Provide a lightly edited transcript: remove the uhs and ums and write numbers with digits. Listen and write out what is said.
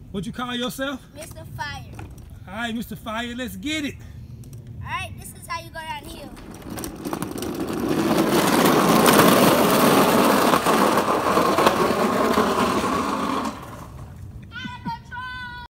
What you call yourself? Mr. Fire. All right, Mr. Fire, let's get it. All right, this is how you go down the hill.